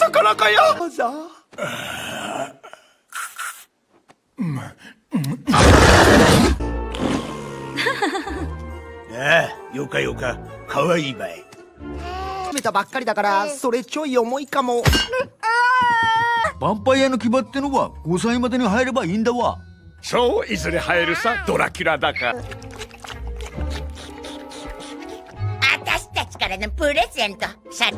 なかなかやだ。 ああ、よかよか、かわいいばい。 始めたばっかりだからそれちょい重いかも。 ヴァンパイアの牙ってのは5歳までに入ればいいんだわ。 そう、いずれ入るさ、ドラキュラだから。 私たちからのプレゼント。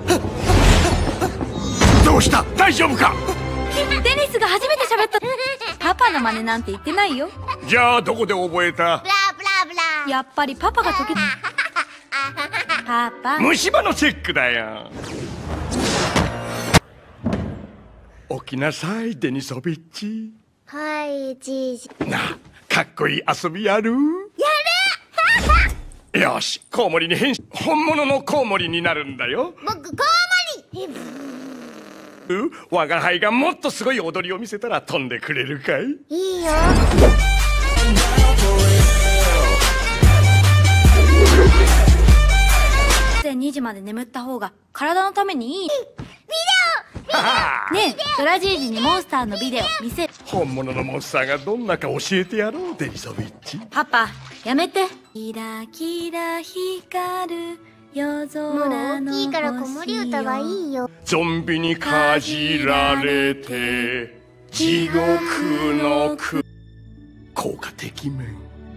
どうした？大丈夫か？ デニスが初めて喋った。パパの真似なんて言ってないよ。 じゃあどこで覚えた？ ブラブラブラ。 やっぱりパパが時々。パパ。 虫歯のチェックだよ。起きなさい、デニソビッチ。 はい、じいじ。 なあ、かっこいい遊びやる？やるよし、コウモリに変身。本物のコウモリになるんだよ。 僕、コウモリ。 我が輩がもっとすごい踊りを見せたら飛んでくれるかい？ いいよ。 2時まで眠った方が体のためにいい。ビデオねえ、ドラじいじにモンスターのビデオ見せる。 本物のモンスターがどんなか教えてやろう、デニソビッチ。 パパ、やめて。キラキラ光る夜空の星よ。 もう大きいから子守歌がいいよ。 ゾンビにかじられて地獄の効果的面。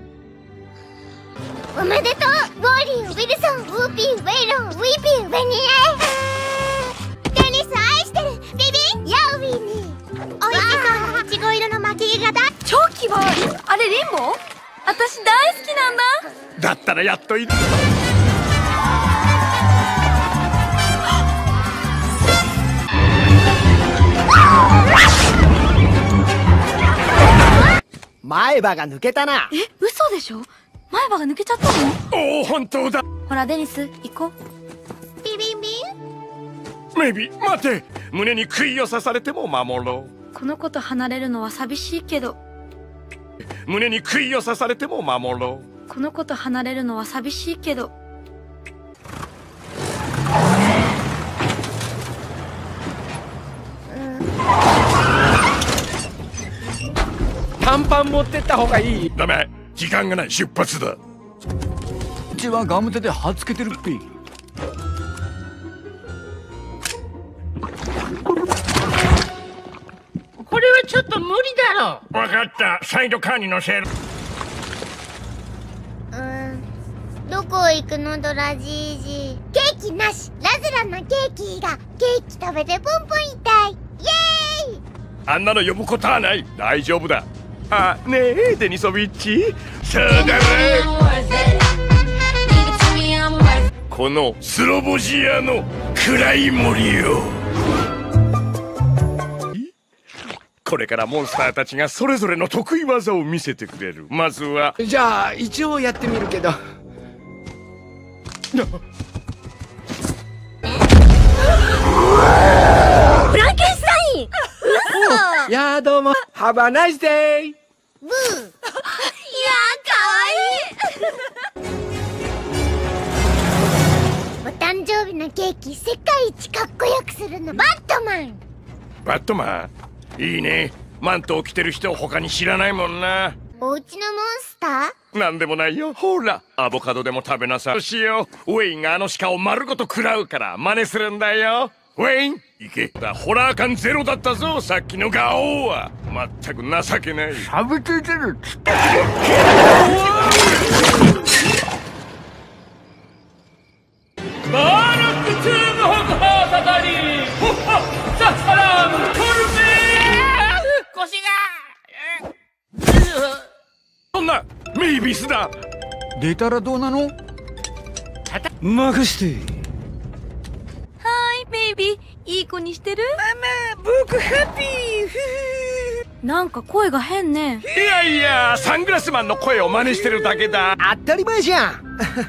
おめでとう、ウォーリー、ウィルソン、ウーピー、ウェイロン、ウィーピー、ウェニエ。デニス愛してる、ビビ、ヤウィーに。おいしそうなイチゴ色の巻き毛がだ。 超希望。あれリンボー？私大好きなんだ。 だったらやっといい。 前歯が抜けたな。 え、嘘でしょ？前歯が抜けちゃったの？ おお、本当だ。 ほらデニス、行こう。 ビビンビン。 メイビー、待て。胸に杭を刺されても守ろう。 この子と離れるのは寂しいけど。 胸に杭を刺されても守ろう。 この子と離れるのは寂しいけど。 短パン持ってった方がいい。 ダメ、時間がない。出発だ。 うちはガム手で貼っつけてるっぴ。 これはちょっと無理だろ。 分かった、サイドカーに乗せる。 どこ行くの、ドラじいじ。ケーキなし。ラズラのケーキがケーキ食べてポンポン痛い。イエーイ。 あんなの呼ぶことはない。大丈夫だ。あ、ねえデニソビッチ、そうだね。このスロボジアの暗い森を。これからモンスターたちがそれぞれの得意技を見せてくれる。まずはじゃあ一応やってみるけど。 フランケンシュタイン。嘘。 やあどうも。ハバナイスデイ。 ブー。いやー、かわいい。お誕生日のケーキ世界一かっこよくするのバットマン。 バットマン、いいね。マントを着てる人他に知らないもんな。 お家のモンスター？ なんでもないよ。ほら、アボカドでも食べなさい。どうしよう。ウェインがあの鹿を丸ごと食らうから真似するんだよ。ウェイン、行け。ホラー感ゼロだったぞ、さっきのガオーは。まったく情けない。 錆びついてるっつって。 バーロックツームホクハーサタリーホッハザッサラームコルメー。腰がそんなメイビスだ。 出たらどうなの？任して。 はいベイビー、いい子にしてる？ ママ、僕ハッピー。 なんか声が変ね。 いやいや、サングラスマンの声を真似してるだけだ。 当たり前じゃん。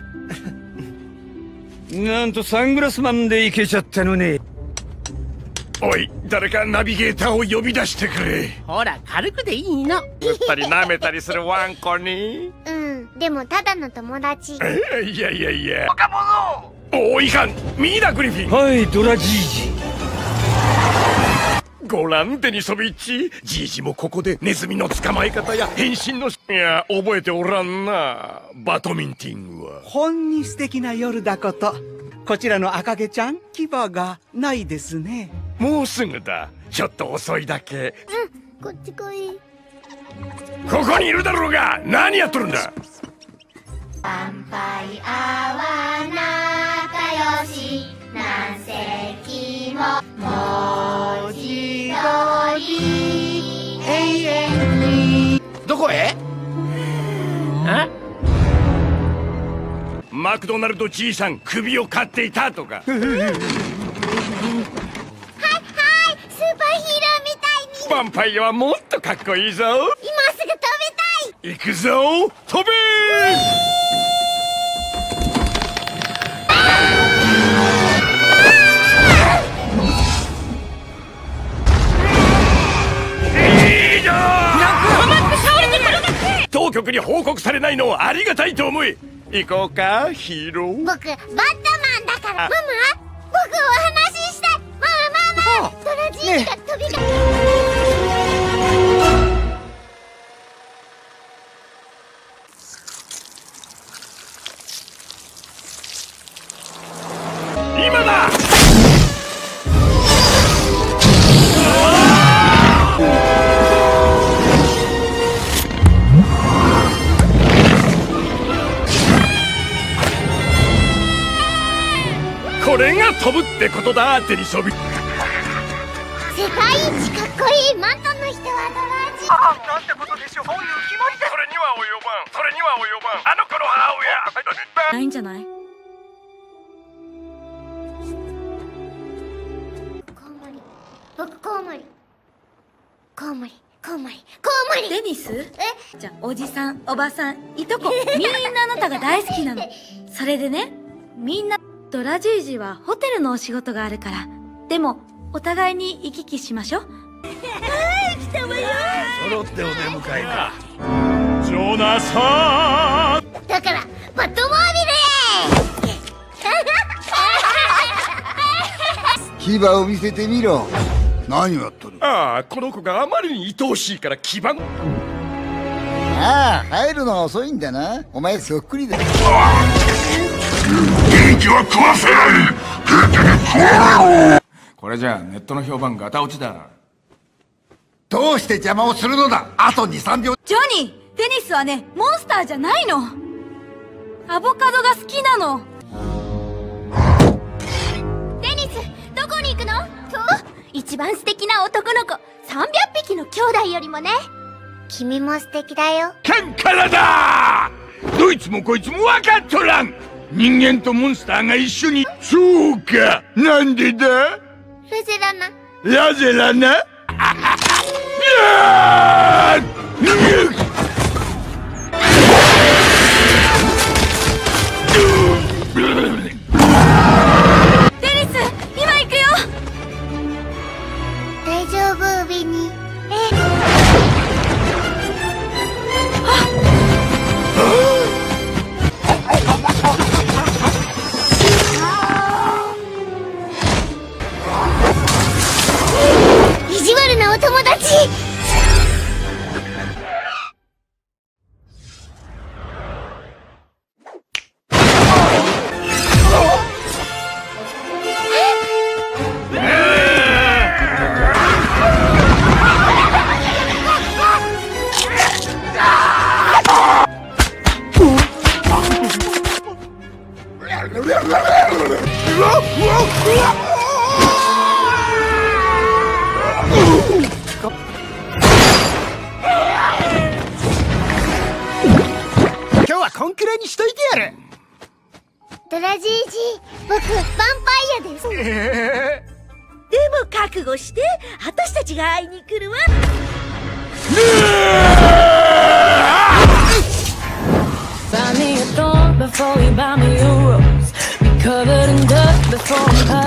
なんとサングラスマンでいけちゃったのね。 おい、誰かナビゲーターを呼び出してくれ。 ほら、軽くでいいの。 塗ったり舐めたりするワンコに。 うん、でもただの友達。 いやいやいや、若者。おお、いかん。ミイラグリフィン。 はい、ドラじいじ。 ごらんデニソビッチ、じいじもここでネズミの捕まえ方や変身のいや覚えておらんな。バドミンティングはほんに素敵な夜だこと。こちらの赤毛ちゃん、牙がないですね。 もうすぐだ。ちょっと遅いだけ。 こっち来い。 ここにいるだろうが、何やっとるんだ。 乾杯泡仲良し何世紀も文字通り永遠に。 どこへ？ マクドナルドじいさん首を刈っていたとか。 はいはい、スーパーヒーローみたいに。 ヴァンパイアはもっとかっこいいぞ。 今すぐ食べたい。 行くぞ、飛べ当局に報告されないのをありがたいと思い、行こうかヒーロー。 僕バットマンだから。ママ、僕お話ししたい。ママドラジーニが飛びが、 今だ。これが飛ぶってことだ、デニソビ。 世界一かっこいいマントの人はドラジーニ。 なんてことでしょう。そういう決まりで。 それには及ばん、それには及ばん。あの子の母親ないんじゃない？ コウモリ、僕コウモリ、コウモリ、コウモリ、コウモリ。 デニス？じゃあおじさん、おばさん、いとこ、みんなあなたが大好きなの。それでね、みんなドラジージはホテルのお仕事があるから。でもお互いに行き来しましょう。 来たわよ。 揃ってお出迎えだ。 ジョナサー。 だからバットモービルへ。 牙を見せてみろ。何をやっとる。 ああ、この子があまりに愛おしいから基盤。 ああ、入るのが遅いんだな。お前そっくりだ。 元気は食わせない。元気に食われろ。これじゃネットの評判ガタ落ちだ。 どうして邪魔をするのだ。あと 2,3 秒。 ジョニー、デニスはね、モンスターじゃないの。アボカドが好きなの。 デニス、どこに行くの？一番素敵な男の子、300匹の兄弟よりもね。君も素敵だよ。 カンカラだ。どいつもこいつも分かっとらん。人間とモンスターが一緒に。そうか、なんでだ？ ルゼラナ。 ラゼラナ。 デニス、今行くよ。 大丈夫、ビニー。意地悪なお友達。 今日はこんくらいにしといてやる。 ドラジージ、僕ヴァンパイアです。 でも覚悟して、私たちが会いに来るわ。 Buy me a thorn before you buy me a rose. Be covered in dirt before you